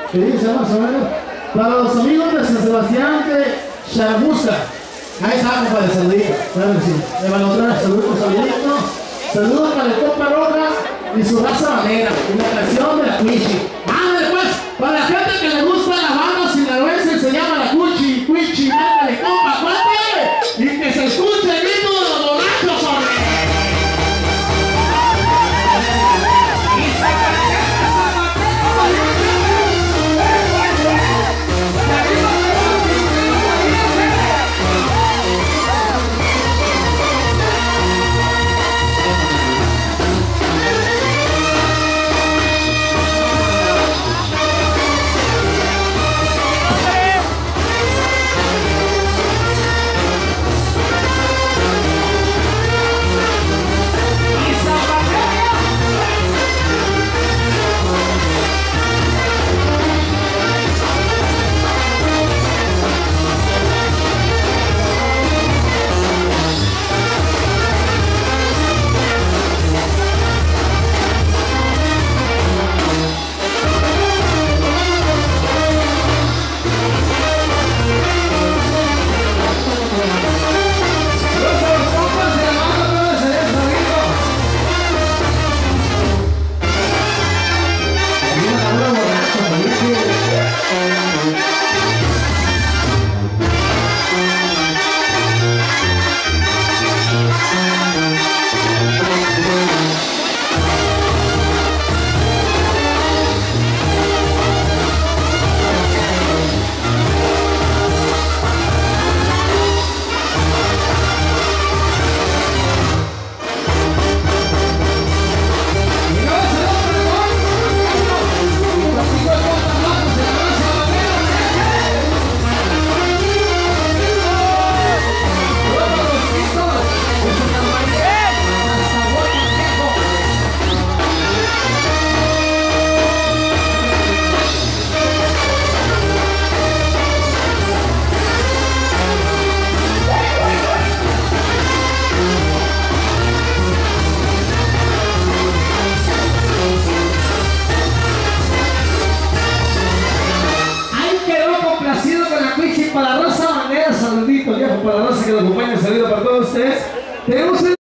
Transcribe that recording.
que dice más o menos. Para los amigos de San Sebastián de Charamusca. Ahí está, compadre, saludito. Claro que sí. Le van a traer saludito. Saludos para el compa Rojas y su raza valera. En la canción de la Cuichi. Ándale pues, para la gente que le gusta la banda sinaloense se llama la Cuichi. Cuichi, mándale compa, cuate. Y que se escuche el grito de los borrachos, hombre. Para la raza manera, saludito viejo, para la raza que lo acompaña, saludo para todos ustedes. Tenemos